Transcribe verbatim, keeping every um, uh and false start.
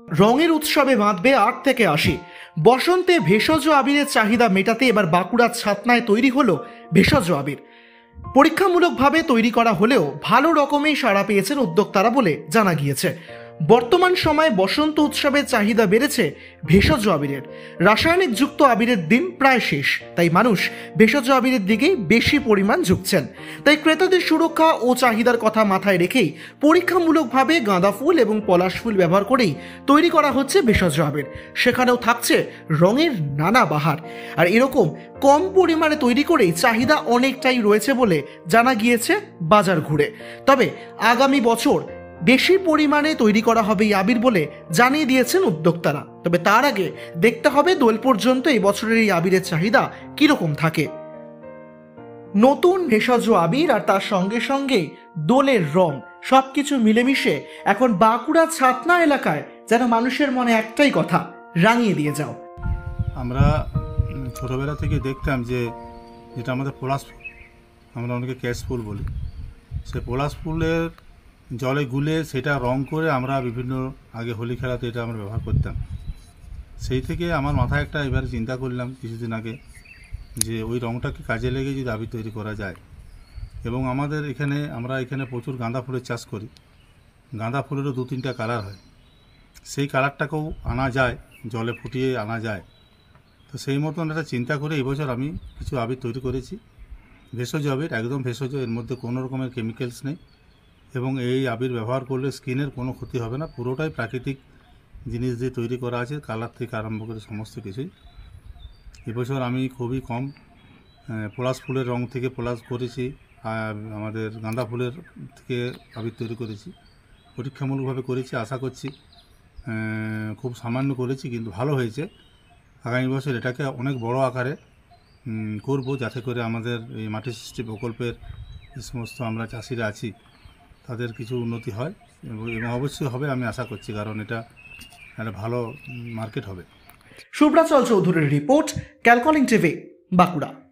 রঙের উৎসবে বাঁধবে আট থেকে আশি। বসন্তে ভেষজ আবিরের চাহিদা মেটাতে এবার বাঁকুড়ার ছাতনায় তৈরি হলো ভেষজ আবির। পরীক্ষামূলকভাবে তৈরি করা হলেও ভালো রকমেই সাড়া পেয়েছেন উদ্যোক্তারা বলে জানা গিয়েছে। বর্তমান সময়ে বসন্ত উৎসবের চাহিদা বেড়েছে ভেষজ আবিরের। রাসায়নিক যুক্ত আবিরের দিন প্রায় শেষ, তাই মানুষ ভেষজ আবিরের দিকেই বেশি পরিমাণ ঝুঁকছেন। তাই ক্রেতাদের সুরক্ষা ও চাহিদার কথা মাথায় রেখেই পরীক্ষামূলকভাবে গাঁদা ফুল এবং পলাশ ফুল ব্যবহার করেই তৈরি করা হচ্ছে ভেষজ আবির। সেখানেও থাকছে রঙের নানা বাহার। আর এরকম কম পরিমাণে তৈরি করেই চাহিদা অনেকটাই রয়েছে বলে জানা গিয়েছে বাজার ঘুরে। তবে আগামী বছর বেশি পরিমাণে তৈরি করা হবে এই আবির বলে জানিয়ে দিয়েছেন উদ্যোক্তারা। তবে তার আগে দেখতে হবে দোল পর্যন্ত এই বছরের এই আবিরের চাহিদা কিরকম থাকে। নতুন ভেষজ আবির আর তার সঙ্গে সঙ্গে দোলের রং সবকিছু মিলেমিশে এখন বাঁকুড়া ছাতনা এলাকায় যেন মানুষের মনে একটাই কথা, রাঙিয়ে দিয়ে যাও। আমরা ছোটবেলা থেকে দেখতাম যে যেটা আমাদের পলাশ ফুল, আমরা অনেকে ক্যাশ ফুল বলি, সে পলাশ ফুলের জলে গুলে সেটা রং করে আমরা বিভিন্ন আগে হোলি খেলাতে এটা আমরা ব্যবহার করতাম। সেই থেকে আমার মাথায় একটা এবারে চিন্তা করলাম কিছুদিন আগে যে ওই রংটাকে কাজে লেগে যদি আবির তৈরি করা যায়। এবং আমাদের এখানে আমরা এখানে প্রচুর গাঁদা ফুলের চাষ করি। গাঁদা ফুলেরও দু তিনটা কালার হয়, সেই কালারটাকেও আনা যায়, জলে ফুটিয়ে আনা যায়। তো সেই মতন একটা চিন্তা করে এবছর আমি কিছু আবির তৈরি করেছি, ভেষজ আবির, একদম ভেষজ, এর মধ্যে কোনো রকমের কেমিক্যালস নেই। এবং এই আবির ব্যবহার করলে স্কিনের কোনো ক্ষতি হবে না, পুরোটাই প্রাকৃতিক জিনিস দিয়ে তৈরি করা আছে, কালার থেকে আরম্ভ করে সমস্ত কিছুই। এবছর আমি খুবই কম পলাশ ফুলের রং থেকে পলাশ করেছি, আর আমাদের গাঁদা ফুলের থেকে আবির তৈরি করেছি, পরীক্ষামূলকভাবে করেছি। আশা করছি খুব সামান্য করেছি, কিন্তু ভালো হয়েছে। আগামী বছর এটাকে অনেক বড় আকারে করব, যাতে করে আমাদের এই মাটি সৃষ্টি প্রকল্পের যে সমস্ত আমরা চাষিরা আছি তাদের কিছু উন্নতি হয়, এবং অবশ্যই হবে আমি আশা করছি, কারণ এটা একটা ভালো মার্কেট হবে। সুব্রাচল চৌধুরীর রিপোর্ট, ক্যালকলিং টিভি, বাঁকুড়া।